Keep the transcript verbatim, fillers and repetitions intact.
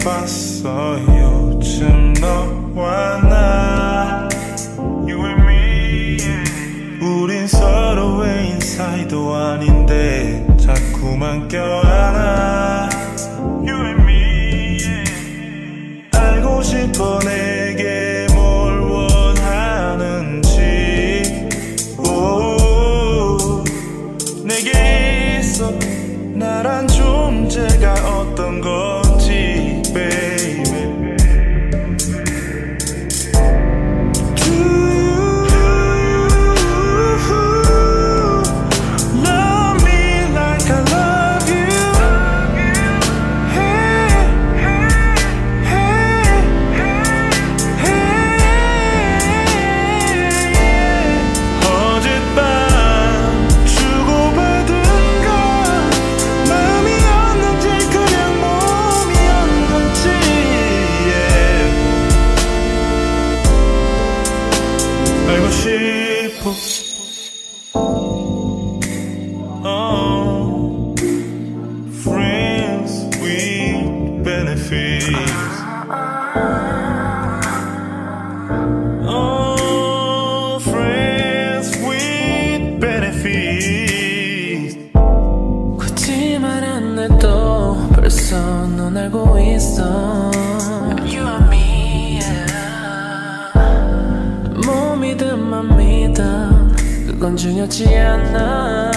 봤어 요즘 너와 나 You and me yeah. 우린 서로의 인사이도 아닌데 자꾸만 껴안아 You and me yeah. 알고 싶어 내게 뭘 원하는지 오, 내게 있어 나란 존재가 어떤 건지 baby Do you love me like I love you Hey, hey, hey, hey 어젯밤 주고받은 건 마음이었는지 그냥 몸이었는지 yeah. 알고 싶어 oh, friends with benefits oh, friends with benefits 굳이 말 안 해도 벌써 넌 알고 있어 You and me yeah. 뭐 믿음 안 믿음 그건 중요치 않아